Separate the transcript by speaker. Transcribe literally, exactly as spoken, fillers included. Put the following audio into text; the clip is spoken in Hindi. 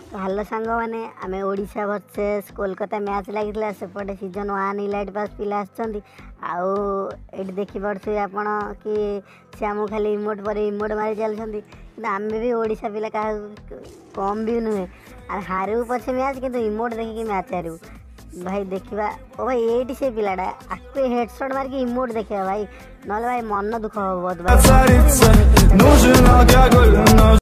Speaker 1: तो हेलो सांग मैंने आम ओडिशा वर्सेस कोलकाता मैच लगी सेपटे सीजन वन इलाइट पास पिला आउ देखी पारे आप कि सी आम खाली इमोट पर इमोट मारी चलती कि आम भी ओडिशा पिला क्या कम भी नुहे हारू पछे मैच कि इमोट देखिए मैच हारू भाई देखा ओ भाई ये से पिलाटा आपको हेडशॉट मारिक इमोट देखा भाई ना भाई मन दुख हम बहुत भाई।